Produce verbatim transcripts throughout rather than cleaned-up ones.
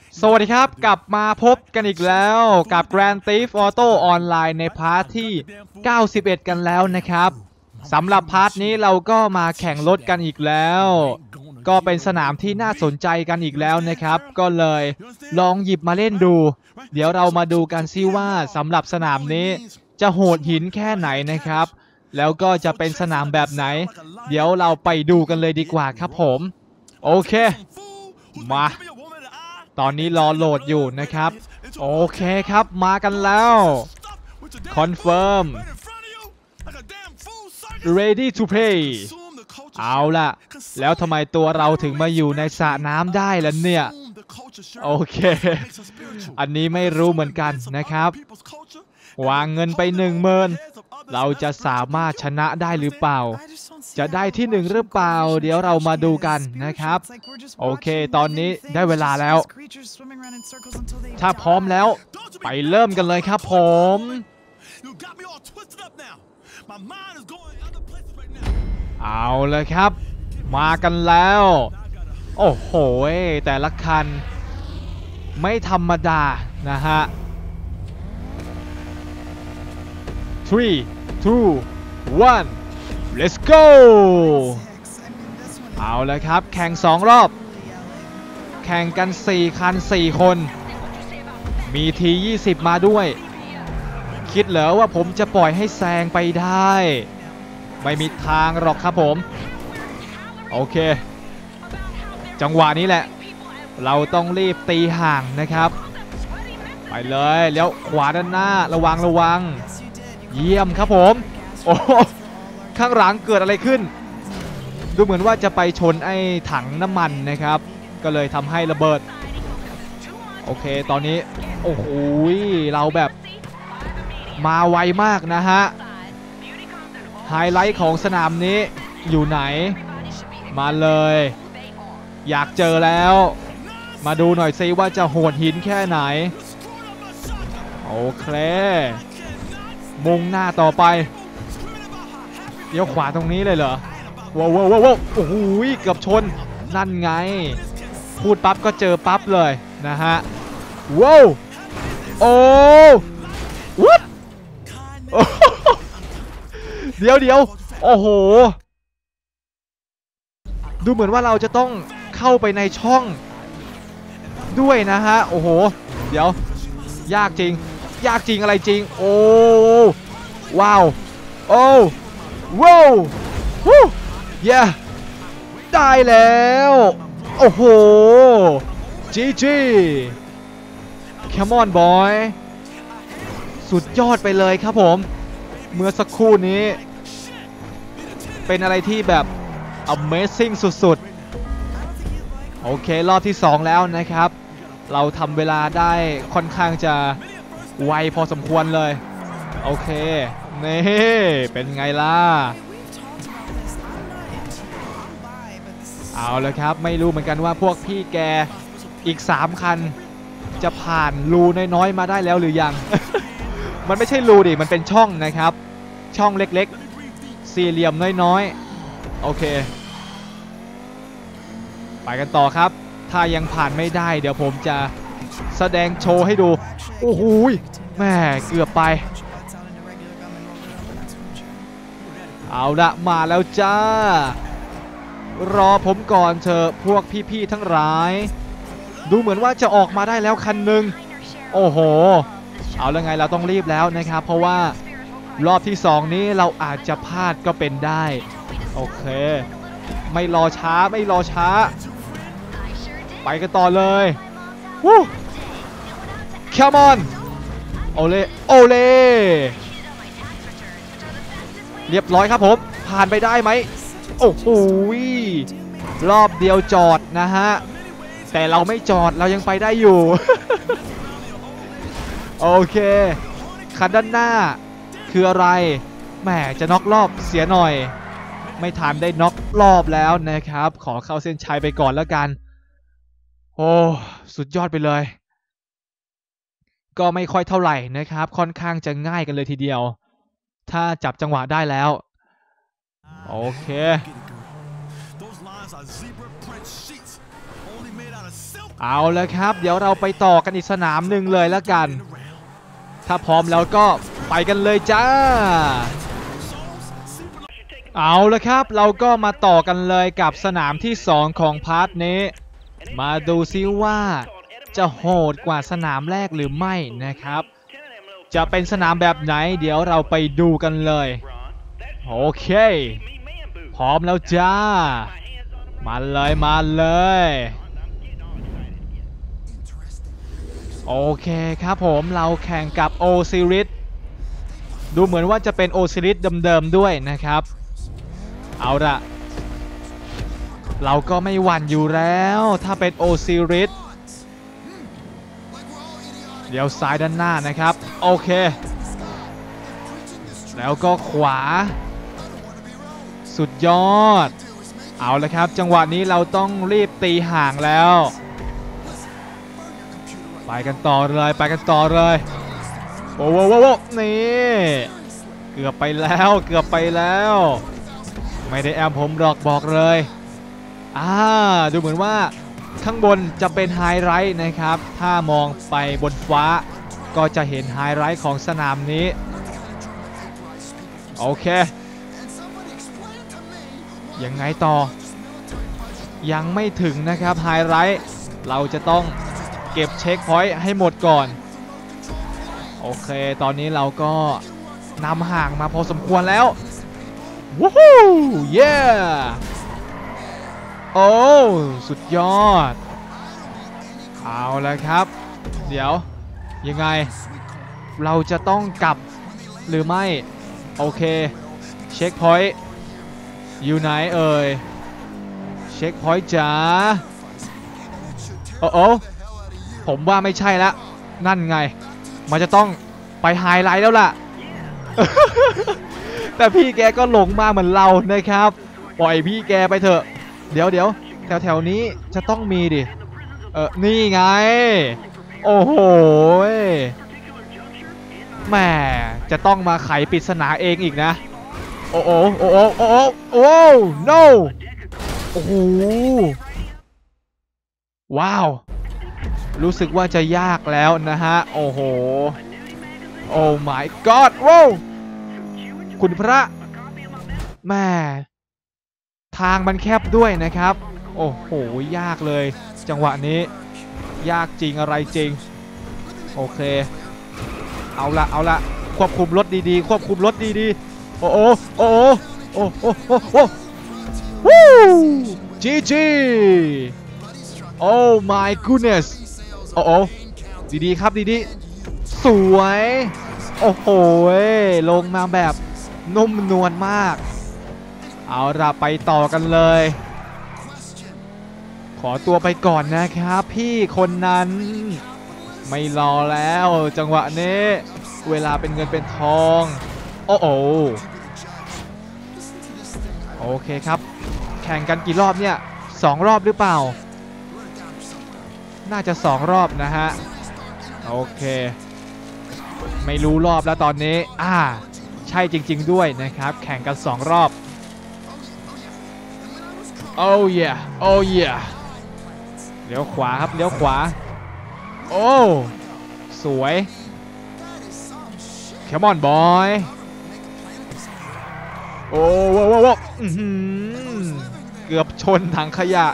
สวัสดีครับกลับมาพบกันอีกแล้วกับ Grand Theft Auto Online ในพาร์ทที่เก้าสิบเอ็ดกันแล้วนะครับสำหรับพาร์ทนี้เราก็มาแข่งรถกันอีกแล้วก็เป็นสนามที่น่าสนใจกันอีกแล้วนะครับก็เลยลองหยิบมาเล่นดูเดี๋ยวเรามาดูกันซิว่าสำหรับสนามนี้จะโหดหินแค่ไหนนะครับแล้วก็จะเป็นสนามแบบไหนเดี๋ยวเราไปดูกันเลยดีกว่าครับผมโอเคมาตอนนี้รอโหลดอยู่นะครับโอเคครับมากันแล้วคอนเฟิร์ม ready to play เอาล่ะแล้วทำไมตัวเราถึงมาอยู่ในสระน้ำได้ล่ะเนี่ยโอเคอันนี้ไม่รู้เหมือนกันนะครับวางเงินไปหนึ่งหมื่นเราจะสามารถชนะได้หรือเปล่าจะได้ที่หนึ่งหรือเปล่าเดี๋ยวเรามาดูกันนะครับโอเคตอนนี้ได้เวลาแล้วถ้าพร้อมแล้วไปเริ่มกันเลยครับผมเอาเลยครับมากันแล้วโอ้โหแต่ละคันไม่ธรรมดานะฮะthree two one let's go เอาเลยครับแข่งสองรอบแข่งกันสี่คันสี่คนมีทียี่สิบมาด้วยคิดเหรอว่าผมจะปล่อยให้แซงไปได้ไม่มีทางหรอกครับผมโอเคจังหวะนี้แหละเราต้องรีบตีห่างนะครับไปเลยแล้วขวาด้านหน้าระวังระวังเยี่ยมครับผมโอ้ข้างหลังเกิดอะไรขึ้นดูเหมือนว่าจะไปชนไอ้ถังน้ำมันนะครับก็เลยทำให้ระเบิดโอเคตอนนี้โอ้โหเราแบบมาไวมากนะฮะไฮไลท์ของสนามนี้อยู่ไหนมาเลยอยากเจอแล้วมาดูหน่อยซิว่าจะโหดหินแค่ไหนโอเคมุ่งหน้าต่อไปเดี๋ยวขวาตรงนี้เลยเหรอว้าวว้าวว้าวโอ้โหเกือบชนนั่นไงพูดปั๊บก็เจอปั๊บเลยนะฮะว้าวโอ้วัดเดี๋ยวเดี๋ยวโอ้โหดูเหมือนว่าเราจะต้องเข้าไปในช่องด้วยนะฮะโอ้โหเดี๋ยวยากจริงยากจริงอะไรจริงโอ้ว้าวโอ้ว้าวฮู้เย้ได้แล้วโอ้โหจีจีcome on boy สุดยอดไปเลยครับผมเมื่อสักครู่นี้เป็นอะไรที่แบบ amazing สุดๆโอเครอบที่สองแล้วนะครับเราทำเวลาได้ค่อนข้างจะไวพอสมควรเลยโอเคนี่เป็นไงล่ะเอาเลยครับไม่รู้เหมือนกันว่าพวกพี่แกอีกสามคันจะผ่านรูน้อยๆมาได้แล้วหรือยัง มันไม่ใช่รูดิมันเป็นช่องนะครับช่องเล็กๆสี่เหลี่ยมน้อยๆโอเคไปกันต่อครับถ้ายังผ่านไม่ได้เดี๋ยวผมจะแสดงโชว์ให้ดูโอ้โหแม่เกือบไปเอาละมาแล้วจ้ารอผมก่อนเถอะพวกพี่ๆทั้งหลายดูเหมือนว่าจะออกมาได้แล้วคันหนึ่งโอ้โหเอาแล้วไงเราต้องรีบแล้วนะครับเพราะว่ารอบที่สองนี้เราอาจจะพลาดก็เป็นได้โอเคไม่รอช้าไม่รอช้าไปกันต่อเลยวู้ come on โอเล่โอเล่เรียบร้อยครับผมผ่านไปได้ไหมโอ้โหรอบเดียวจอดนะฮะแต่เราไม่จอดเรายังไปได้อยู่ โอเคคันด้านหน้าคืออะไรแหมจะน็อกรอบเสียหน่อยไม่ทันได้น็อกรอบแล้วนะครับขอเข้าเส้นชัยไปก่อนแล้วกันโอ้สุดยอดไปเลยก็ไม่ค่อยเท่าไหร่นะครับค่อนข้างจะง่ายกันเลยทีเดียวถ้าจับจังหวะได้แล้วโอเคเอาแล้วครับเดี๋ยวเราไปต่อกันอีกสนามหนึ่งเลยแล้วกันถ้าพร้อมแล้วก็ไปกันเลยจ้าเอาแล้วครับเราก็มาต่อกันเลยกับสนามที่สองของพาร์ทนี้มาดูซิว่าจะโหดกว่าสนามแรกหรือไม่นะครับจะเป็นสนามแบบไหนเดี๋ยวเราไปดูกันเลยโอเคพร้อมแล้วจ้ามาเลยมาเลยโอเคครับผมเราแข่งกับโอซิริสดูเหมือนว่าจะเป็นโอซิริสเดิมๆด้วยนะครับเอาละเราก็ไม่หวั่นอยู่แล้วถ้าเป็นโอซิริสเดี๋ยวซ้ายด้านหน้านะครับโอเคแล้วก็ขวาสุดยอดเอาละครับจังหวะนี้เราต้องรีบตีห่างแล้วไปกันต่อเลยไปกันต่อเลยโว้โว้โว้นี่เกือบไปแล้วเกือบไปแล้วไม่ได้แอมผมหรอกบอกเลยอ่าดูเหมือนว่าข้างบนจะเป็นไฮไลท์นะครับถ้ามองไปบนฟ้าก็จะเห็นไฮไลท์ของสนามนี้โอเคยังไงต่อยังไม่ถึงนะครับไฮไลท์เราจะต้องเก็บเช็คพอยต์ให้หมดก่อนโอเคตอนนี้เราก็นำห่างมาพอสมควรแล้ววู้ฮู้เย้โอ้สุดยอดเอาแล้วครับเดี๋ยวยังไงเราจะต้องกลับหรือไม่โอเคเช็คพอยต์อยู่ไหนเอ่ยเช็คพอยต์จ๋าโอ้โอ้ผมว่าไม่ใช่ละนั่นไงมันจะต้องไปไฮไลท์แล้วล่ะ แต่พี่แกก็หลงมาเหมือนเรานะครับปล่อยพี่แกไปเถอะเดี๋ยวเดี๋ยวแถวแถวนี้จะต้องมีดิเออนี่ไงโอ้โหแหมจะต้องมาไขปริศนาเองอีกนะโอ้โหโอ้โหโอ้โหโอ้ no โอ้โหว้าวรู้สึกว่าจะยากแล้วนะฮะโอ้โหโอ้ my god ว้าวคุณพระแม่ทางมันแคบด้วยนะครับโอ้โหยากเลยจังหวะนี้ยากจริงอะไรจริงโอเคเอาละเอาละควบคุมรถดีๆควบคุมรถดีๆโอ้โหโอ้โหโอ้โหโอ้โหวู้จีจีโอ้ my goodness โอ้โหดีๆครับดีๆสวยโอ้โหลงมาแบบนุ่มนวลมากเอาละไปต่อกันเลยขอตัวไปก่อนนะครับพี่คนนั้นไม่รอแล้วจังหวะนี้เวลาเป็นเงินเป็นทองโอ้โหโอเคครับแข่งกันกี่รอบเนี่ยสองรอบหรือเปล่าน่าจะสองรอบนะฮะโอเคไม่รู้รอบแล้วตอนนี้อ่าใช่จริงๆด้วยนะครับแข่งกันสองรอบโอ้ยโอ้ยเลี้ยวขวาครับเลี้ยวขวาโอ้สวยแคมอนบอยโอ้ว้าวว้าวเกือบชนถังขยะ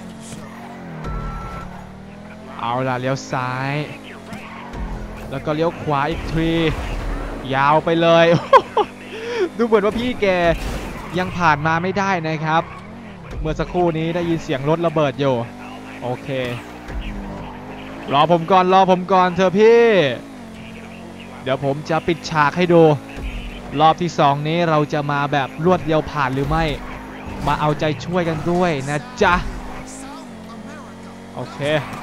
เอาล่ะเลี้ยวซ้ายแล้วก็เลี้ยวขวาอีกทียาวไปเลย ดูเหมือนว่าพี่แกยังผ่านมาไม่ได้นะครับเมื่อสักครู่นี้ได้ยินเสียงรถระเบิดอยู่โอเครอผมก่อนรอผมก่อนเธอพี่เดี๋ยวผมจะปิดฉากให้ดูรอบที่สองนี้เราจะมาแบบรวดเดียวผ่านหรือไม่มาเอาใจช่วยกันด้วยนะจ๊ะโอเค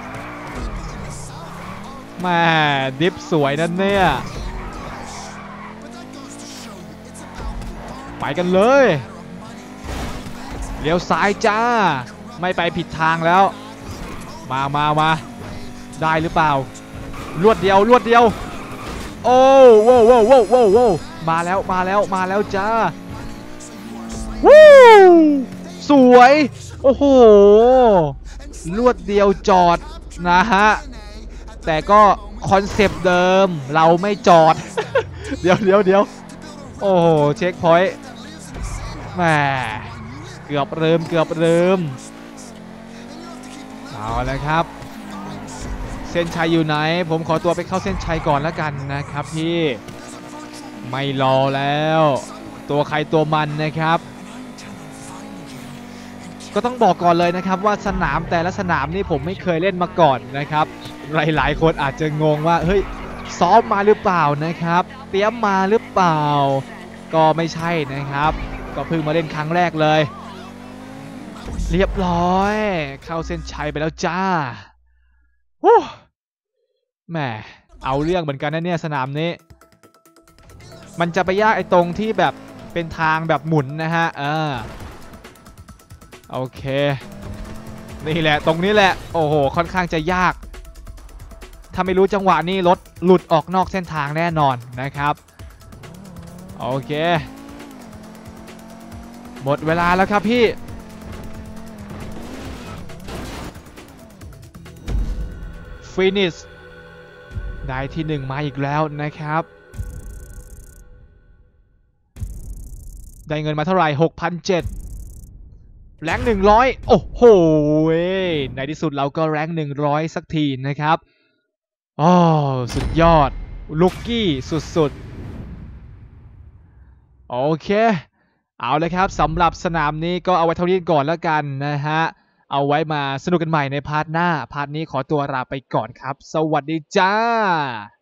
แม่ดิฟสวยนั่นเนี่ยไปกันเลยเลี้ยวซ้ายจ้าไม่ไปผิดทางแล้วมามามาได้หรือเปล่ารวดเดียวรวดเดียวโอ้โว้โว้โว้โว้โว้มาแล้วมาแล้วมาแล้วจ้าวู้สวยโอ้โหรวดเดียวจอดนะฮะแต่ก็คอนเซปต์เดิมเราไม่จอด เดี๋ยวเดี๋ยวเดี๋ยวโอ้โหเช็คพอยต์แหมเกือบเริ่มเกือบเริ่มเอาละครับเส้นชัยอยู่ไหนผมขอตัวไปเข้าเส้นชัยก่อนแล้วกันนะครับพี่ไม่รอแล้วตัวใครตัวมันนะครับก็ต้องบอกก่อนเลยนะครับว่าสนามแต่ละสนามนี่ผมไม่เคยเล่นมาก่อนนะครับหลายๆคนอาจจะงงว่าเฮ้ยซ้อมมาหรือเปล่านะครับเตรียมมาหรือเปล่าก็ไม่ใช่นะครับก็เพิ่งมาเล่นครั้งแรกเลยเรียบร้อยเข้าเส้นชัยไปแล้วจ้าฮู้แหมเอาเรื่องเหมือนกันนะเนี่ยสนามนี้มันจะไปยากไอ้ตรงที่แบบเป็นทางแบบหมุนนะฮะเออโอเคนี่แหละตรงนี้แหละโอ้โหค่อนข้างจะยากถ้าไม่รู้จังหวะนี้รถหลุดออกนอกเส้นทางแน่นอนนะครับโอเคหมดเวลาแล้วครับพี่ฟินิชได้ที่หนึ่งมาอีกแล้วนะครับได้เงินมาเท่าไหร่ หกพันเจ็ดร้อย แรงหนึ่งร้อยโอ้โหในที่สุดเราก็แรงหนึ่งร้อยสักทีนะครับโอ้สุดยอดลุกกี้สุดๆโอเคเอาเลยครับสำหรับสนามนี้ก็เอาไว้เท่านี้ก่อนแล้วกันนะฮะเอาไว้มาสนุกกันใหม่ในพาร์ทหน้าพาร์ทนี้ขอตัวลาไปก่อนครับสวัสดีจ้า